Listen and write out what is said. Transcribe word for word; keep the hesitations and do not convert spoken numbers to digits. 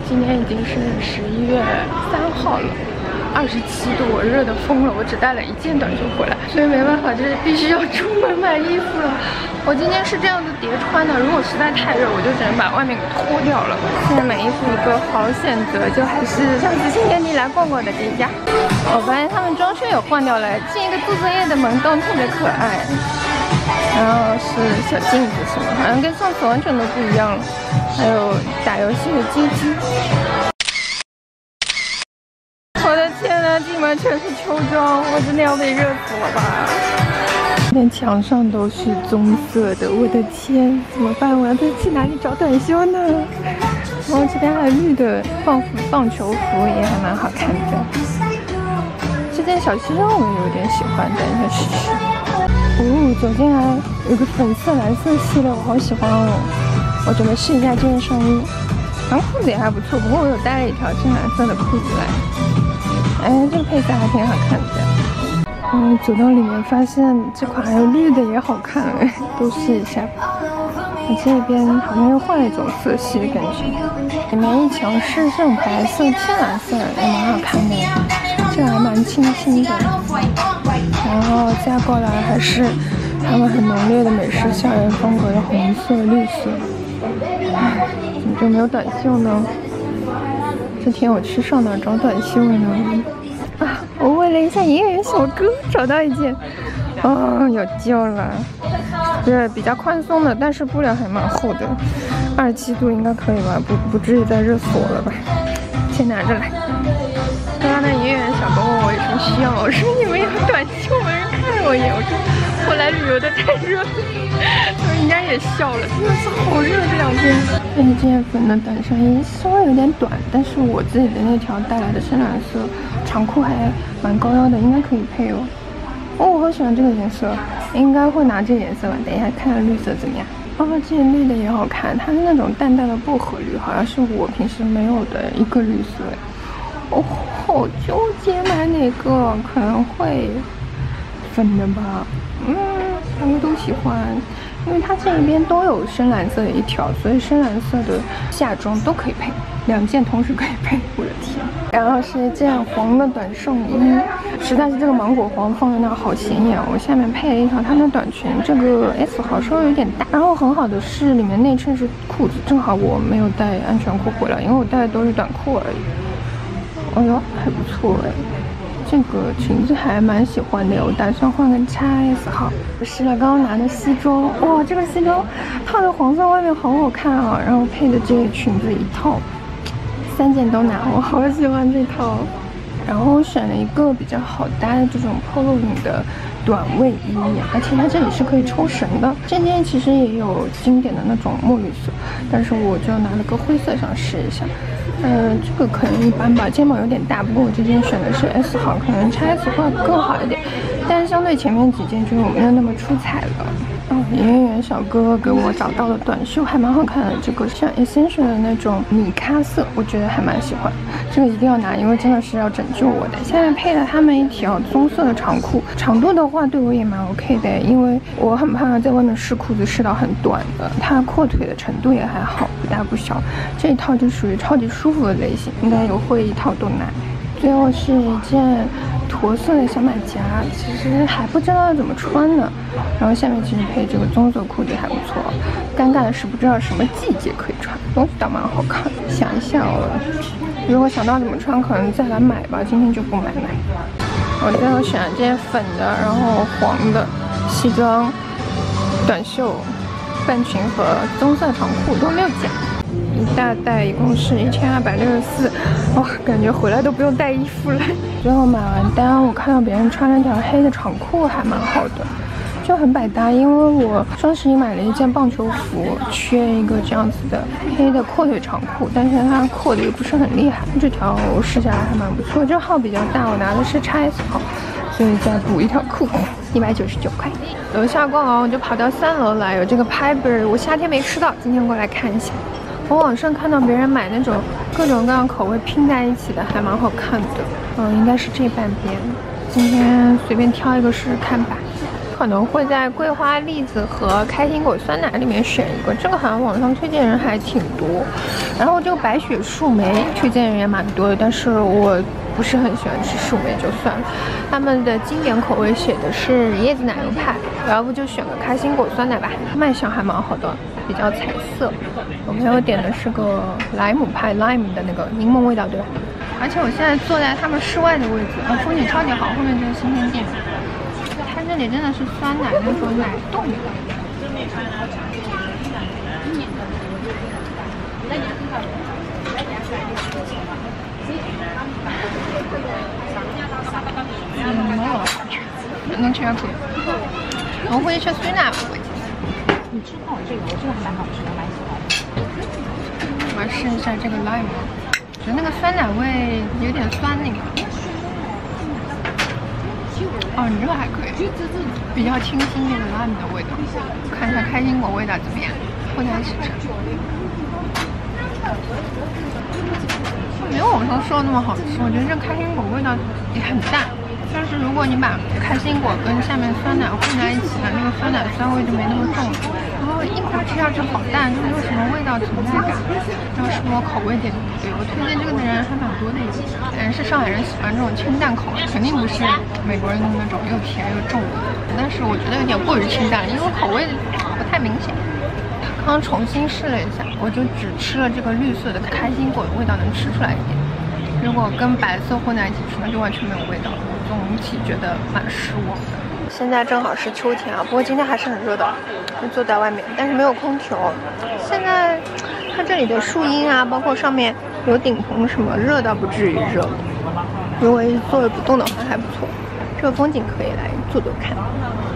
今天已经是十一月三号了，二十七度，我热得疯了。我只带了一件短袖回来，所以没办法，就是必须要出门买衣服了。我今天是这样子叠穿的，如果实在太热，我就只能把外面给脱掉了。现在买衣服一个好选择，就还是上次新天地来逛过的这一家。我发现他们装修也换掉了，进一个做作业的门洞特别可爱。然后是小镜子什么，好像跟上次完全都不一样了。还有打游戏的街机。我的天呐，进门全是秋装，我真的要被热死了吧！连墙上都是棕色的，我的天，怎么办？我要再去哪里找短袖呢？然后这边还有绿的棒棒球服，也还蛮好看的。这件小西装我也有点喜欢，等一下试试。哦，走进来有个粉色蓝色系列，我好喜欢哦！我准备试一下这件上衣，然后裤子也还不错，不过我有带了一条深蓝色的裤子来。哎，这个配色还挺好看的。嗯，走到里面发现这款还有绿的也好看哎，都试一下。我这边好像又换了一种色系的感觉，里面一墙是这种白色、天蓝色，也蛮好看的。这个还蛮清新的。然后再过来还是他们很浓烈的美式校园风格的红色、绿色。唉，怎么就没有短袖呢？这天我去上哪找短袖呢？啊，我问了一下营业员小哥，找到一件，哦，有救了。是比较宽松的，但是布料还蛮厚的，二十七度应该可以吧？不不至于再热死我了吧？先拿着来。刚刚那营业员小哥问我有什么需要，我说你们有短袖吗？人看了我一眼，我说我来旅游的太热了。他说人家也笑了，真的是好热这两天。这一件粉的短上衣稍微有点短，但是我自己的那条带来的深蓝色长裤还蛮高腰的，应该可以配哦。哦，我好喜欢这个颜色，应该会拿这个颜色吧。等一下看看绿色怎么样。哦，这件绿的也好看，它是那种淡淡的薄荷绿，好像是我平时没有的一个绿色。哦，好纠结买哪个，可能会粉的吧。嗯，两个都喜欢，因为它这一边都有深蓝色的一条，所以深蓝色的夏装都可以配，两件同时可以配。我的天！然后是一件黄的短上衣，实在是这个芒果黄放在那好显眼。我下面配了一条它的短裙，这个 S 号稍微有点大。然后很好的是里面内衬是裤子，正好我没有带安全裤回来，因为我带的都是短裤而已。哎呦，还不错哎。这个裙子还蛮喜欢的，我打算换个 X S 号。我试了刚刚拿的西装，哇，这个西装套的黄色外面好好看啊，然后配的这个裙子一套，三件都拿，我好喜欢这套。然后我选了一个比较好搭的这种 polo 领的短卫衣，而且它这里是可以抽绳的。这件其实也有经典的那种墨绿色，但是我就拿了个灰色想试一下。嗯、呃，这个可能一般吧，肩膀有点大，不过我这件选的是 S 号，可能 X S 会更好一点，但是相对前面几件就没有那么出彩了。哦，营业员小哥给我找到了短袖，还蛮好看的，这个像 Essential 的那种米咖色，我觉得还蛮喜欢，这个一定要拿，因为真的是要拯救我的。现在配了他们一条棕色的长裤，长度的话对我也蛮 OK 的，因为我很怕在外面试裤子试到很短的，它阔腿的程度也还好，不大不小，这一套就属于超级舒服的类型，应该有会一套都拿。最后是一件驼色的小马甲，其实还不知道要怎么穿呢。然后下面其实配这个棕色裤子还不错，尴尬的是不知道什么季节可以穿，东西倒蛮好看的。想一下哦，如果想到怎么穿，可能再来买吧，今天就不买买。我最后选了这件粉的，然后黄的西装、短袖、半裙和棕色长裤都没有加。一大袋一共是一千二百六十四，哇，感觉回来都不用带衣服了。最后买完单，我看到别人穿了条黑的长裤，还蛮好的，就很百搭。因为我双十一买了一件棒球服，缺一个这样子的黑的阔腿长裤，但是它阔的又不是很厉害。这条我试下来还蛮不错，这号比较大，我拿的是 X S 号，所以再补一条裤子，一百九十九块。楼下逛完我就跑到三楼来，有这个 Pie Bird， 我夏天没吃到，今天过来看一下。我网上看到别人买那种各种各样口味拼在一起的，还蛮好看的。嗯，应该是这半边。今天随便挑一个试试看吧。 可能会在桂花栗子和开心果酸奶里面选一个，这个好像网上推荐人还挺多。然后这个白雪树莓推荐人也蛮多的，但是我不是很喜欢吃树莓，就算了。他们的经典口味写的是椰子奶油派，要不就选个开心果酸奶吧。卖相还蛮好的，比较彩色。我朋友点的是个莱姆派 ，lime 的那个柠檬味道，对吧？而且我现在坐在他们室外的位置，啊，风景超级好，后面就是新天地。它这里真的是酸奶那种奶冻的。嗯，没有了，能吃点苦。我们会吃酸奶吧？ 你吃过这个？我这个还蛮好吃的，蛮喜欢的。 我要试一下这个 lime， 觉得那个酸奶味有点酸那个。哦，你这个还可以，比较清新那个 lime 的味道。看一下开心果味道怎么样，混在一起吃。没有网上说的那么好吃，我觉得这开心果味道也很淡。但是如果你把开心果跟下面酸奶混在一起呢，那个酸奶酸味就没那么重了。然后一口吃下去好淡，就没有什么味道存在感。这个是我口味点的不对，我推荐这个的人还蛮多的，人是上海人喜欢这种清淡口味，肯定不是美国人的那种又甜又重的。但是我觉得有点过于清淡，因为口味不太明显。刚刚重新试了一下，我就只吃了这个绿色的开心果的味道能吃出来一点。如果跟白色混在一起吃，那就完全没有味道。总体觉得蛮失望的。现在正好是秋天啊，不过今天还是很热的，就坐在外面，但是没有空调。现在它这里的树荫啊，包括上面有顶棚什么，热倒不至于热。如果坐着不动的话还不错，这个风景可以来坐坐看。